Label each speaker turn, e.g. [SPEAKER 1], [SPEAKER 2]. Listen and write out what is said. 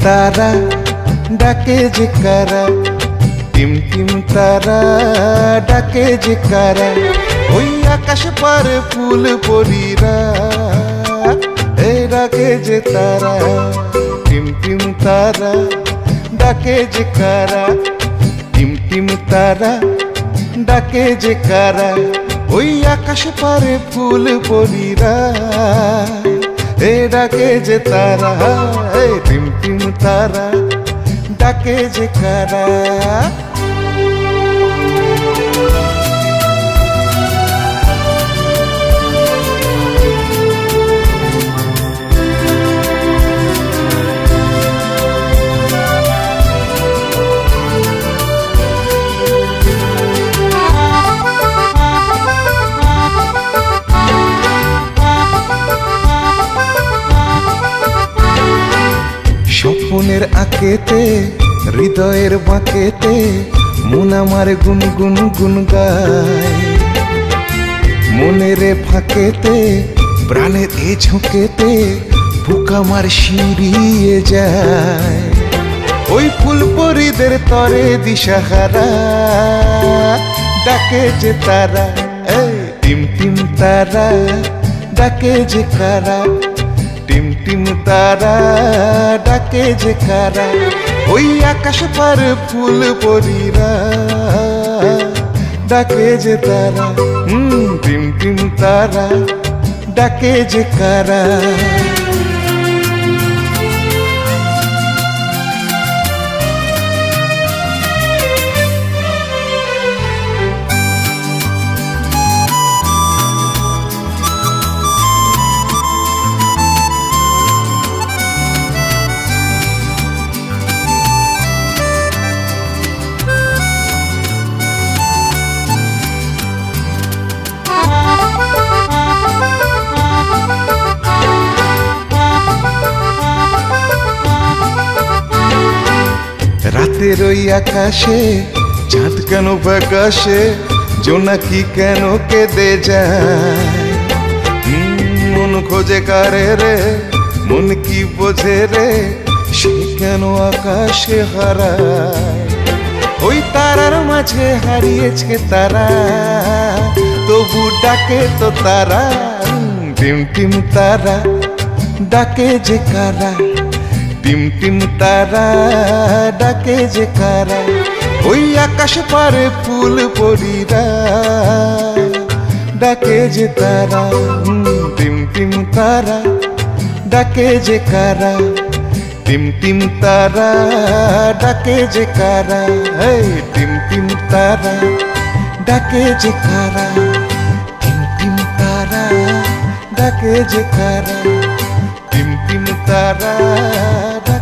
[SPEAKER 1] তারা ডাকে যে কারা, টিম টিম তারা ডাকে যে কারা, ওই আকাশ পারে ফুল পরীরা এ ডাকে যে তারা। টিম টিম তারা ডাকে যে কারা, টিম টিম তারা ডাকে যে কারা, ওই আকাশ পারে ফুল পরীরা এ ডাকে যে তারা। টিম টিম তারা ডাকে যে কারা। স্বপ্নের আঁকেতে হৃদয়ের বাঁকেতে মন আমার গুনগুন গুন গায়, মনের ফাঁকেতে প্রাণের এ ঝোঁকেতে বুক আমার শিউরিয়ে যায়। ওই ফুল পরীদের তরে দিশাহারা ডাকে যে তারা, টিম টিম তারা ডাকে যে কারা, টিম টিম তারা ডাকে যে কারা, ওই আকাশ পার ফুল পরীরা ডাকে যে তারা। টিম টিম তারা ডাকে যে কারা। রাতের ওই আকাশে চাঁদ কেন বাকাশে, জোনাকি কেন কেঁদে যায়, মন খোঁজে কারে রে, মন কি বোঝে রে, সে কেন আকাশে হারায়। ওই তারার মাঝে হারিয়েছে তারা, তবু ডাকে তো তারা। টিম টিম তারা ডাকে যে কারা, টিম টিম তারা ডাকে যে কারা, ওই আকাশ পারে ফুল পরীরা ডাকে যে তারা। টিম টিম তারা ডাকে যে কারা, টিম টিম তারা ডাকে যে কারা, টিম টিম তারা ডাকে যে কারা, টিম টিম তারা ডাকে যে কারা, টিম টিম তারা।